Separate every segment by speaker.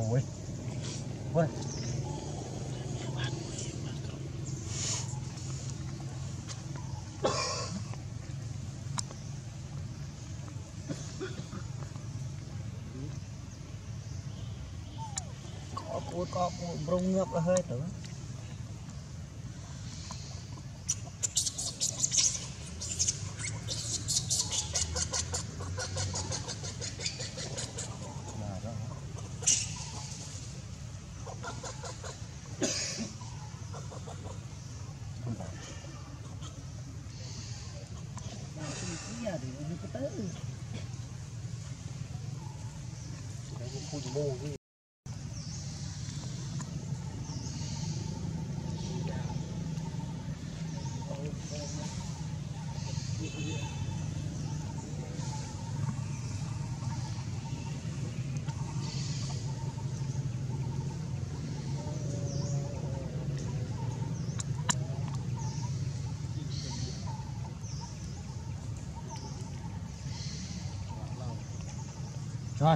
Speaker 1: Ôi. Ôi. Có brung ngập là hơi tử. Rồi.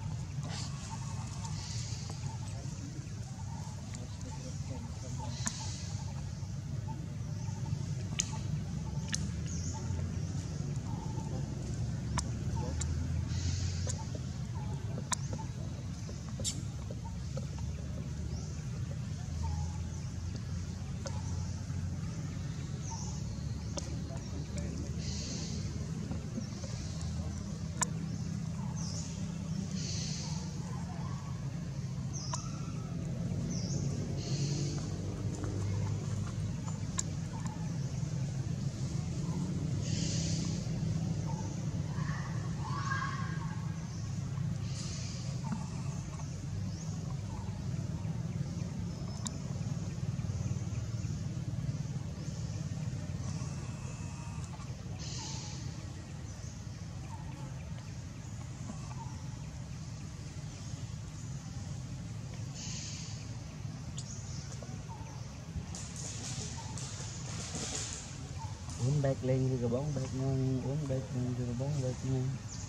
Speaker 1: Uống bẹt lên thì cái bóng bẹt ngon, uống bẹt lên thì cái bóng bẹt ngon.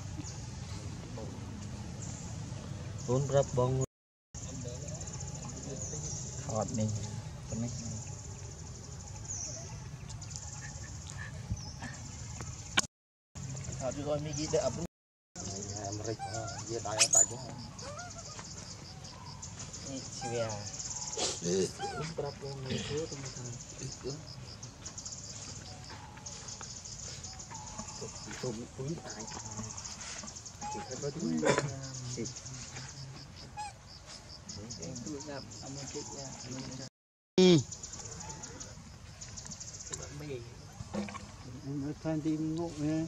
Speaker 1: Uống rập bóng thọt đi, cái này. Thọt rồi mới gì đập. Em rịch về tay tay chứ. Đi về. Uống rập bóng này cứ tụi mình. Tụi túi ai chỉ phải có túi xịt để túi ngập ông chết nha nó phan tim ngộ nha.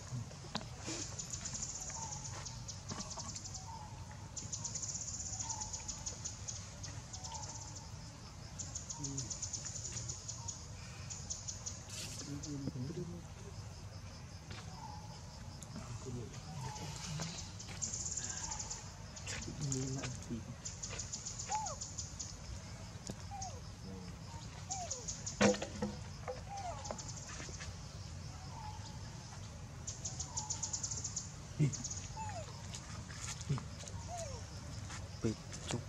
Speaker 1: Bị chụp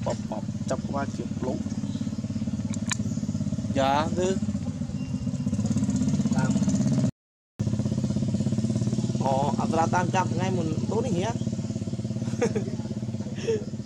Speaker 2: bọc chập qua chụp lúng dạ thứ ồ atra tam chập ngay mình tối này nhé